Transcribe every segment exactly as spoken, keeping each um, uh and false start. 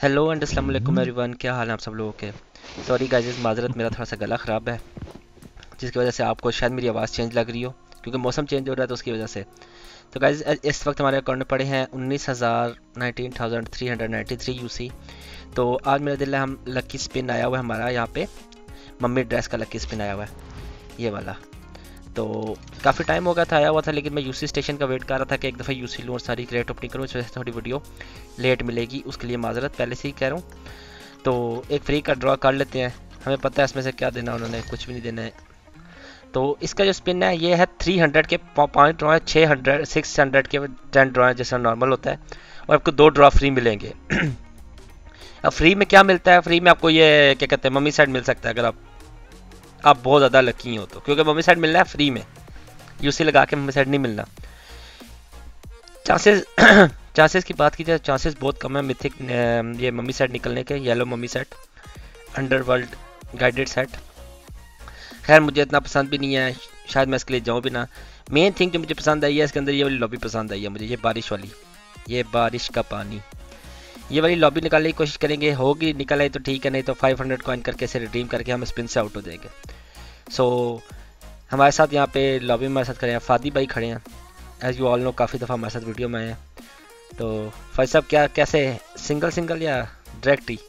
Hello and अस्सलाम वालेकुम everyone, क्या हाल है आप सब लोगों के। सॉरी गाइस, माजरत, मेरा थोड़ा सा गला ख़राब है जिसकी वजह से आपको शायद मेरी आवाज़ चेंज लग रही हो, क्योंकि मौसम चेंज हो रहा है तो उसकी वजह से। तो गाइस इस वक्त हमारे अकाउंट में पड़े हैं उन्नीस हज़ार nineteen thousand three hundred ninety three you see. तो आज मेरा दिल है, हम लकी स्पिन आया हुआ है हमारा यहाँ पे, मम्मी ड्रेस का लकी स्पिन आया हुआ है ये वाला। तो काफ़ी टाइम हो गया था आया हुआ था, लेकिन मैं यूसी स्टेशन का वेट कर रहा था कि एक दफ़ा यूसी लूँ और सारी क्रेट ओपनिंग करूँ, इस वजह से थोड़ी वीडियो लेट मिलेगी, उसके लिए माजरत पहले से ही कह रहा हूँ। तो एक फ्री का ड्रॉ कर लेते हैं, हमें पता है इसमें से क्या देना, उन्होंने कुछ भी नहीं देना है। तो इसका जो स्पिन है ये है थ्री हंड्रेड के पाँच ड्रॉ है, छः हंड्रेड सिक्स हंड्रेड के टेन ड्रॉ है जैसा नॉर्मल होता है, और आपको दो ड्रॉ फ्री मिलेंगे। अब फ्री में क्या मिलता है, फ्री में आपको ये क्या कहते हैं, मम्मी सेट मिल सकता है अगर आप आप बहुत ज़्यादा लकी हो तो, क्योंकि मम्मी सेट मिलना है फ्री में, यूसी लगा के मम्मी सेट नहीं मिलना। चांसेस चांसेस की बात की जाए, चांसेस बहुत कम है मिथिक ये मम्मी सेट निकलने के, yellow mummy set, underworld guided set. खैर मुझे इतना पसंद भी नहीं है, शायद मैं इसके लिए जाऊँ भी ना। मेन थिंग जो मुझे पसंद आई है इसके अंदर, ये वाली लॉबी पसंद आई है मुझे, ये बारिश वाली, ये बारिश का पानी, ये वाली लॉबी निकालने की कोशिश करेंगे, होगी निकल आई तो ठीक है, नहीं तो फाइव हंड्रेड कॉइन करके इसे रिडीम करके हम स्पिन से आउट हो जाएंगे। सो so, हमारे साथ यहाँ पे लॉबी में हमारे साथ खड़े हैं फादी भाई, खड़े हैं एज यू ऑल नो, काफ़ी दफ़ा हमारे साथ वीडियो में आए हैं। तो फाइज साहब क्या कैसे, सिंगल सिंगल या डायरेक्ट ही?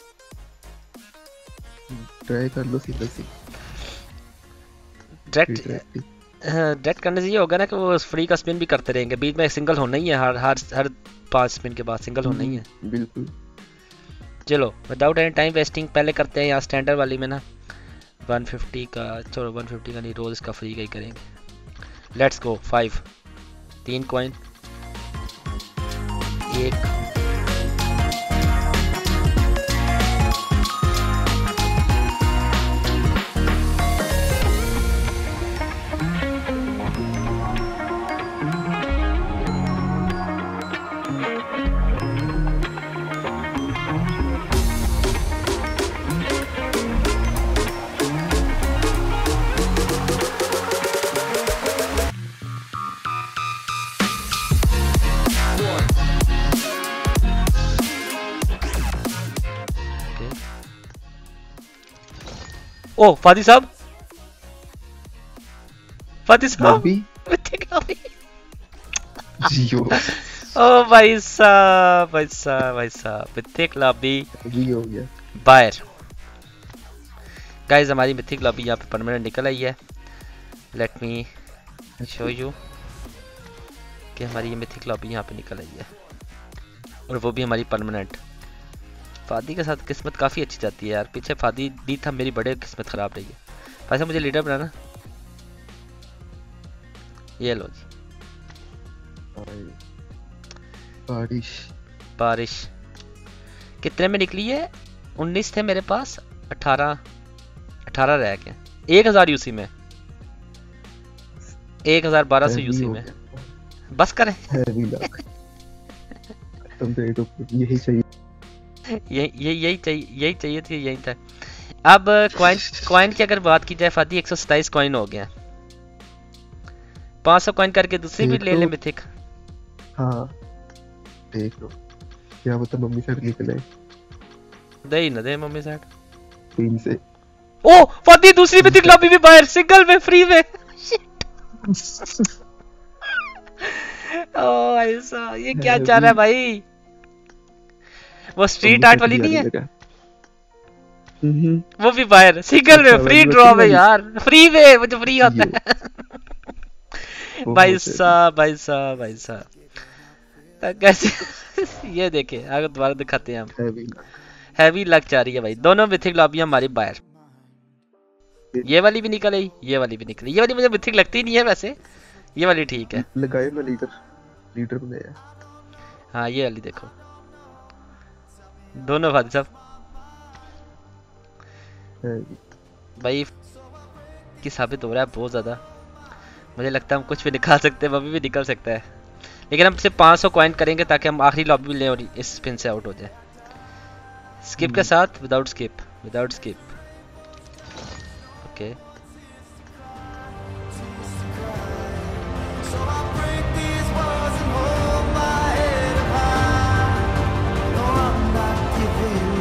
ट्राई कर लो सिंगल सी। डायरेक्ट डायरेक्ट करने से ये होगा ना कि वो फ्री का स्पिन भी करते रहेंगे, बीच में सिंगल होना ही है, हर हर हर पांच स्पिन के बाद सिंगल होना ही है। बिल्कुल। चलो विदाउट एनी टाइम वेस्टिंग पहले करते हैं यहाँ स्टैंडर्ड वाली में ना, वन फिफ्टी का, चलो वन फिफ्टी का नहीं, रोज़ इसका फ्री का ही करेंगे। Let's go. फाइव, तीन कॉइन, एक, ओ फादी साहब, फादी साहब जियो। ओ भाई साहब, भाई साहब, भाई साहब, मिथिक लॉबी जी हो गया बाहर। गाइस हमारी मिथिक लॉबी यहाँ पे परमानेंट निकल आई है। लेट मी शो यू कि हमारी ये मिथिक लॉबी यहाँ पे निकल आई है, और वो भी हमारी परमानेंट। फादी के साथ किस्मत काफ़ी अच्छी जाती है यार, पीछे फादी दी था, मेरी बड़े किस्मत ख़राब रही है। वैसे मुझे लीडर बनाना, ये लो जी। बारिश बारिश कितने में निकली है? उन्नीस थे मेरे पास, अठारह अठारह रह गए, एक हज़ार यूसी में, एक हज़ार बारह सौ यूसी में। बस करें तुम तो यही चाहिए, यही यही यही चाहिए, यही चाहिए थी, यही था। अब कॉइन कॉइन की अगर बात की जाए, फादी एक सौ सताईस कॉइन हो गया, पाँच सौ कॉइन करके दूसरी भी ले ले मिथिक। हाँ देख लो, क्या पता मम्मी सेट निकले, दे ही ना दे मम्मी सेट तीन से। ओ फादी दूसरी मिथिक लॉबी भी बाहर, सिंगल में, फ्री में। ओ ऐसा ये क्या चाह रहा है भाई, वो स्ट्रीट आर्ट वाली नहीं है, वो भी बाहर, सिंगल में, फ्री ड्रॉ में यार, फ्री में, मुझे फ्री होता है। भाई साहब, भाई साहब, भाई साहब कैसे ये देखे, आगे दोबारा दिखाते हैं हम। हैवी लग जा रही है भाई, दोनों मिथिक लॉबी हमारी बाहर। ये वाली भी निकल आई, ये वाली भी निकली, ये वाली मुझे मिथिक लगती नहीं है वैसे, ये वाली ठीक है। लगाए ना लीडर, लीडर बनाया। हाँ ये वाली देखो, दोनों फादी साहब भाई की साबित हो रहा है बहुत ज्यादा। मुझे लगता है हम कुछ भी निकाल सकते हैं, अभी भी निकल सकता है, लेकिन हम सिर्फ पाँच सौ कॉइन करेंगे ताकि हम आखिरी लॉबी में लें और इस स्पिन से आउट हो जाए। स्किप के साथ, without skip, without skip. Okay Give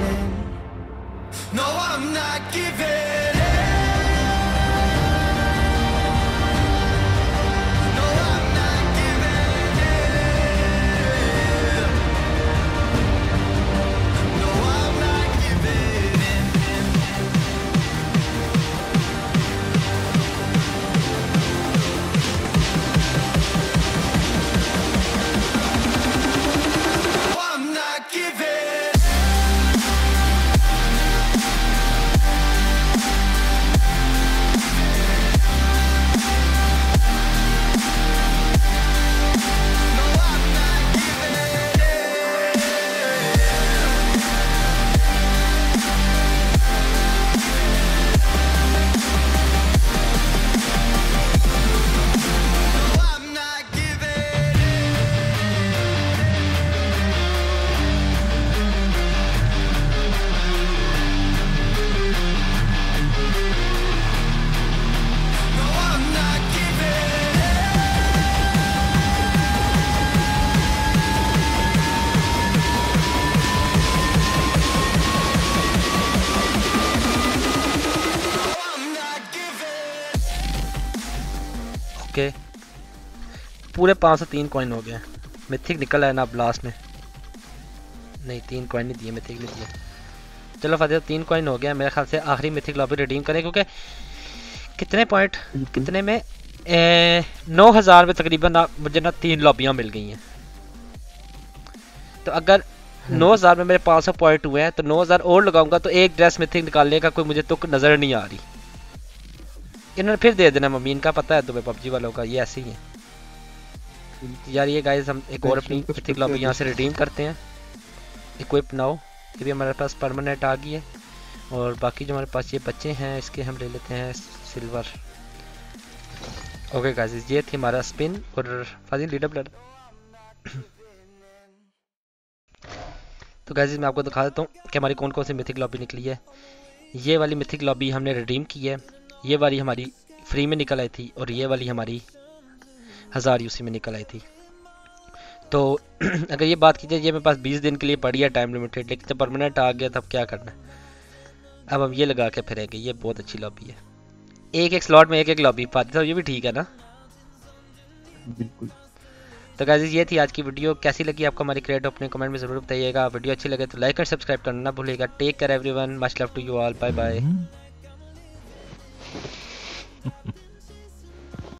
पूरे पाँच सौ तीन कॉइन हो गए। मिथिक निकल है ना अब लास्ट में, नहीं तीन कॉइन नहीं दिए, मिथिक नहीं दिए। चलो फातिह तीन कॉइन हो गया मेरे ख्याल से, आखिरी मिथिक लॉबी रिडीम करें क्योंकि कितने पॉइंट कितने में नौ हज़ार में तकरीबन ना मुझे ना तीन लॉबियाँ मिल गई हैं। तो अगर नौ हज़ार में मेरे पाँच सौ पॉइंट हुए हैं तो नौ हज़ार और लगाऊंगा तो एक ड्रेस मिथिक निकालने का कोई मुझे तुक नज़र नहीं आ रही। इन्होंने फिर दे देना मम्मी, इनका पता है तुम्हें पबजी वालों का, ये ऐसे ही है यार। ये गाइस हम एक और अपनी मिथिक लॉबी यहाँ से रिडीम करते हैं। इक्विप नाउ, ये भी हमारे पास परमानेंट आ गई है। और बाकी जो हमारे पास ये बच्चे हैं इसके हम ले लेते हैं सिल्वर। ओके गाइस ये थी हमारा स्पिन और फाजिल लीडर ब्लड। तो गाइस मैं आपको दिखा देता हूँ कि हमारी कौन कौन सी मिथिक लॉबी निकली है। ये वाली मिथिक लॉबी हमने रिडीम की है, ये वाली हमारी फ्री में निकल आई थी और ये वाली हमारी हज़ार यूसी में निकल आई थी। तो अगर ये बात कीजिए ये मेरे पास बीस दिन के लिए पड़ी है टाइम लिमिटेड, लेकिन जब परमानेंट आ गया तब क्या करना है। अब हम ये लगा के फिरेंगे, ये बहुत अच्छी लॉबी है, एक एक स्लॉट में एक एक लॉबी पाती था, ये भी ठीक है ना। बिल्कुल। तो गाइस ये थी आज की वीडियो, कैसी लगी आपको हमारी क्रिएट अपने कमेंट में जरूर बताइएगा। वीडियो अच्छी लगे तो लाइक और सब्सक्राइब करना ना भूलिएगा। Take care everyone, much love to you all, bye bye.